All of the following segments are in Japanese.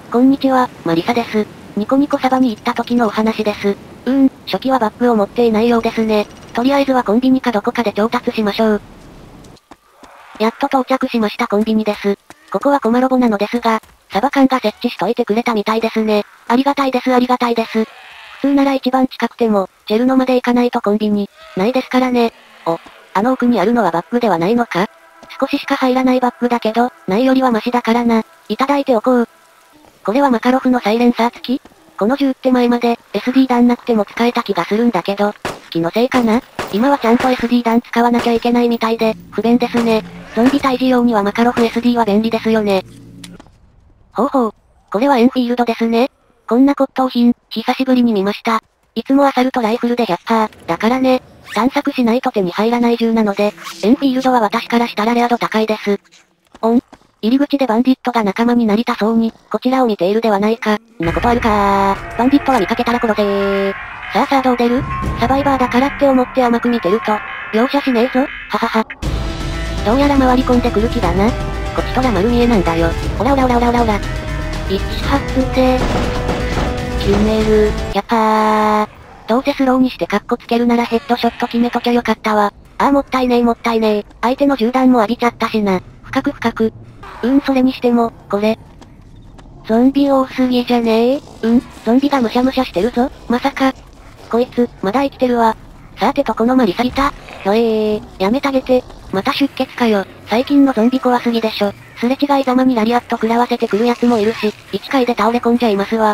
こんにちは、マリサです。ニコニコサバに行った時のお話です。初期はバッグを持っていないようですね。とりあえずはコンビニかどこかで調達しましょう。やっと到着しましたコンビニです。ここはコマロボなのですが、サバ缶が設置しといてくれたみたいですね。ありがたいですありがたいです。普通なら一番近くても、チェルノまで行かないとコンビニ、ないですからね。あの奥にあるのはバッグではないのか？少ししか入らないバッグだけど、ないよりはマシだからな。いただいておこう。これはマカロフのサイレンサー付き？この銃って前まで、SD 弾なくても使えた気がするんだけど、気のせいかな？今はちゃんと SD 弾使わなきゃいけないみたいで、不便ですね。ゾンビ退治用にはマカロフ SD は便利ですよね。ほうほう。これはエンフィールドですね。こんな骨董品、久しぶりに見ました。いつもアサルトライフルで100%、だからね。探索しないと手に入らない銃なので、エンフィールドは私からしたらレア度高いです。入り口でバンディットが仲間になりたそうに、こちらを見ているではないか。んなことあるかー。バンディットは見かけたら殺せー。さあどう出る？サバイバーだからって思って甘く見てると、容赦しねえぞ、ははは。どうやら回り込んでくる気だな。こちとら丸見えなんだよ。オラ。一発で、決める、どうせスローにしてカッコつけるならヘッドショット決めときゃよかったわ。もったいねえ。相手の銃弾も浴びちゃったしな。深く。それにしても、これ。ゾンビ多すぎじゃねえ？ゾンビがむしゃむしゃしてるぞ。まさか。こいつ、まだ生きてるわ。さてとこのマリサいた。やめてあげて。また出血かよ。最近のゾンビ怖すぎでしょ。すれ違いざまにラリアット食らわせてくるやつもいるし、1回で倒れ込んじゃいますわ。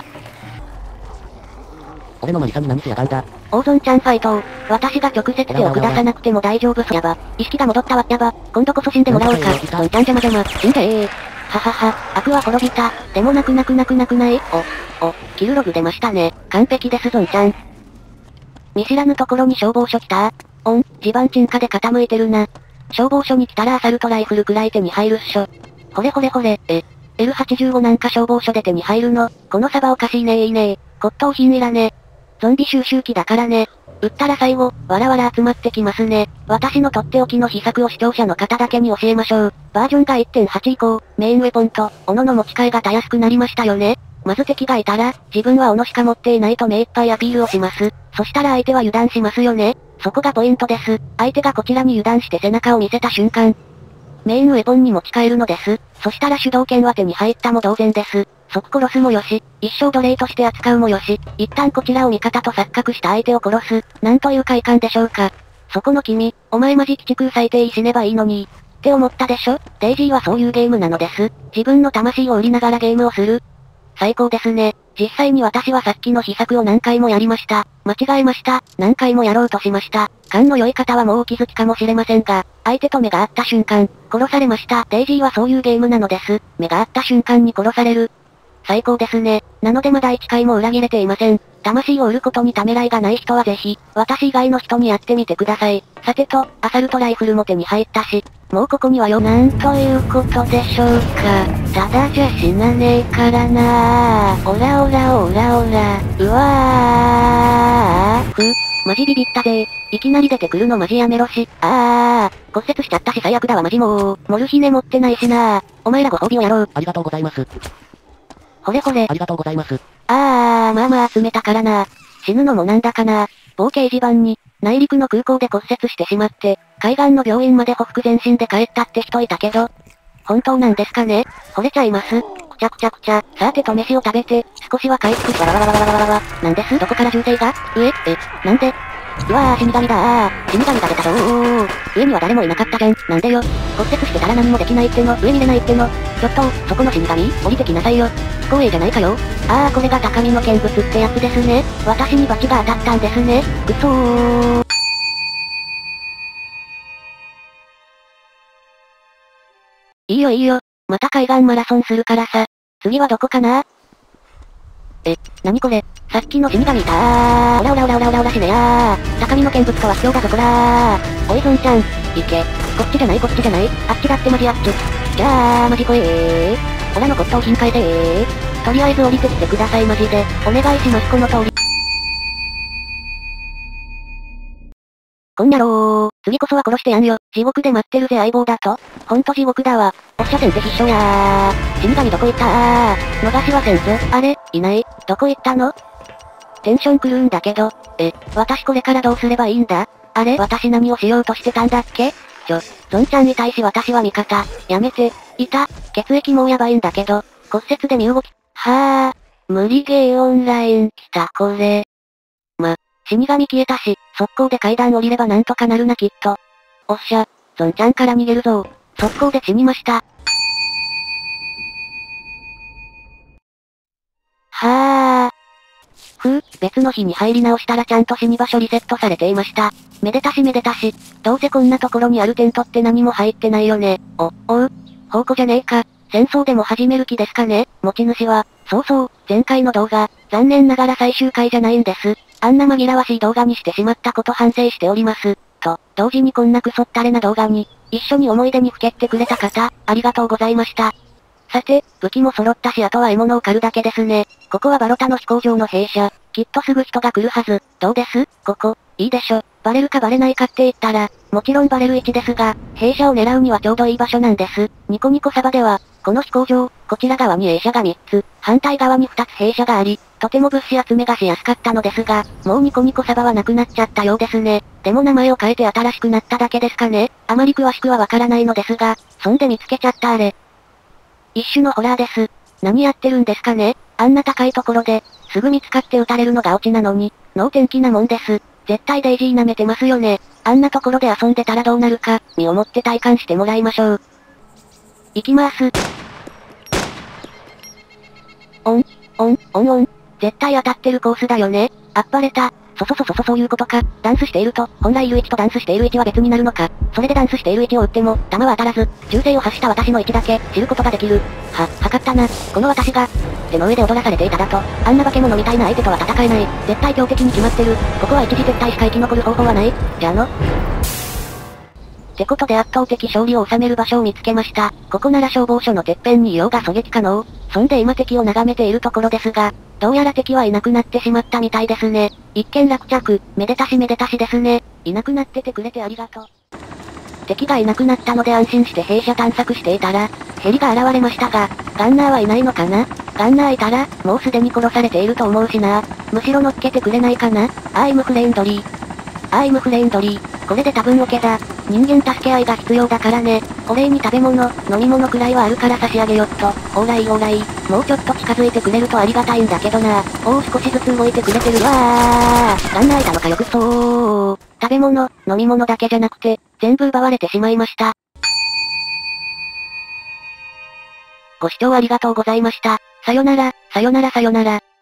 俺のマリサに何しやがんだ。 オーゾンちゃんファイトを、私が直接手を下さなくても大丈夫そやば。意識が戻ったわやば。今度こそ死んでもらおうか。ゾンちゃん邪魔。死んでははは、悪は滅びた。でもなくない？キルログ出ましたね。完璧ですゾンちゃん。見知らぬところに消防署来た地盤沈下で傾いてるな。消防署に来たらアサルトライフルくらい手に入るっしょ。ほれ。L85 なんか消防署で手に入るの？このサバおかしいねいいね。骨董品いらね。ゾンビ収集機だからね。撃ったら最後、わら集まってきますね。私のとっておきの秘策を視聴者の方だけに教えましょう。バージョンが 1.8 以降、メインウェポンと、斧の持ち替えがたやすくなりましたよね。まず敵がいたら、自分は斧しか持っていないと目いっぱいアピールをします。そしたら相手は油断しますよね。そこがポイントです。相手がこちらに油断して背中を見せた瞬間、メインウェポンに持ち替えるのです。そしたら主導権は手に入ったも同然です。即殺すもよし、一生奴隷として扱うもよし、一旦こちらを味方と錯覚した相手を殺す、なんという快感でしょうか。そこの君、お前マジ鬼畜最低死ねばいいのに、って思ったでしょ？デイジーはそういうゲームなのです。自分の魂を売りながらゲームをする。最高ですね。実際に私はさっきの秘策を何回もやりました。間違えました。何回もやろうとしました。勘の良い方はもうお気づきかもしれませんが、相手と目が合った瞬間、殺されました。デイジーはそういうゲームなのです。目が合った瞬間に殺される。最高ですね。なのでまだ1回も裏切れていません。魂を売ることにためらいがない人はぜひ、私以外の人にやってみてください。さてと、アサルトライフルも手に入ったし、もうここにはなんということでしょうか。ただじゃ死なねえからなー。オラ。うわー。マジビビったぜ。いきなり出てくるのマジやめろし。骨折しちゃったし最悪だわマジもう。モルヒネ持ってないしなー。お前らご褒美をやろう。 ありがとうございます。 ほれ。 ありがとうございます。 まあ集めたからな。死ぬのもなんだかな。某掲示板に、内陸の空港で骨折してしまって、海岸の病院までほふ前進で帰ったって人いたけど、本当なんですかね？惚れちゃいます。くちゃ。さてと飯を食べて、少しは回復しわら。なんですどこから銃声が？なんで？うわー死神だー。死神が出たぞー。上には誰もいなかったじゃん。なんでよ。骨折してたら何もできないっての。上見れないっての。ちょっと、そこの死神、降りてきなさいよ。不公平じゃないかよ。これが高みの見物ってやつですね。私にバチが当たったんですね。くそー。いいよ。また海岸マラソンするからさ。次はどこかな？なにこれ？さっきの死神いたー。オラ死ねやー。高みの見物とは卑怯だぞこらー。おいゾンちゃん、行け。こっちじゃない。あっちだってマジあっち。じゃあマジ怖えー。オラの骨董品変えてー。とりあえず降りてきてくださいマジで。お願いしますこの通り。こんにゃろー。 次こそは殺してやんよ。地獄で待ってるぜ相棒だと。ほんと地獄だわ。おっしゃ先手必勝やー。死神どこ行った逃しはせんぞ。あれいない。どこ行ったの？テンション狂うんだけど。私これからどうすればいいんだ？あれ私何をしようとしてたんだっけ？ゾンちゃんに対し私は味方。やめて。いた。血液もうやばいんだけど。骨折で身動き。はぁ。無理ゲーオンライン来たこれ。死神消えたし、速攻で階段降りればなんとかなるなきっと。おっしゃ、ゾンちゃんから逃げるぞ。速攻で死にました。はぁ。別の日に入り直したらちゃんと死に場所リセットされていました。めでたしめでたし。どうせこんなところにあるテントって何も入ってないよね。おう。宝庫じゃねえか。戦争でも始める気ですかね？持ち主は。そう、前回の動画、残念ながら最終回じゃないんです。あんな紛らわしい動画にしてしまったこと反省しております。と、同時にこんなクソったれな動画に、一緒に思い出にふけってくれた方、ありがとうございました。さて、武器も揃ったしあとは獲物を狩るだけですね。ここはバロタの飛行場の弊社。きっとすぐ人が来るはず。どうです？ここ、いいでしょ。バレるかバレないかって言ったら、もちろんバレる位置ですが、弊社を狙うにはちょうどいい場所なんです。ニコニコサバでは、この飛行場、こちら側に A 社が3つ、反対側に2つ弊社があり、とても物資集めがしやすかったのですが、もうニコニコサバはなくなっちゃったようですね。でも名前を変えて新しくなっただけですかね。あまり詳しくはわからないのですが、そんで見つけちゃったあれ。一種のホラーです。何やってるんですかね？あんな高いところで、すぐ見つかって撃たれるのがオチなのに、能天気なもんです。絶対デイジー舐めてますよね。あんなところで遊んでたらどうなるか、身をもって体感してもらいましょう。行きまーす。オン。絶対当たってるコースだよね。あっぱれた。そういうことか。ダンスしていると、本来いる位置とダンスしている位置は別になるのか。それでダンスしている位置を打っても、弾は当たらず、銃声を発した私の位置だけ、知ることができる。測ったな。この私が、手の上で踊らされていただと、あんな化け物みたいな相手とは戦えない。絶対強敵に決まってる。ここは一時絶対しか生き残る方法はない。じゃあの。ってことで圧倒的勝利を収める場所を見つけました。ここなら消防署のてっぺんにいようが狙撃可能。そんで今敵を眺めているところですが、どうやら敵はいなくなってしまったみたいですね。一件落着、めでたしですね。いなくなっててくれてありがとう。敵がいなくなったので安心して弊社探索していたら、ヘリが現れましたが、ガンナーはいないのかな？ガンナーいたら、もうすでに殺されていると思うしな。むしろ乗っけてくれないかな？アイムフレンドリー。これで多分オケだ。人間助け合いが必要だからね。お礼に食べ物、飲み物くらいはあるから差し上げよっと。オーライ。もうちょっと近づいてくれるとありがたいんだけどな。少しずつ動いてくれてるわー。ガンナーいたのかよくそう。食べ物、飲み物だけじゃなくて、全部奪われてしまいました。ご視聴ありがとうございました。さよなら。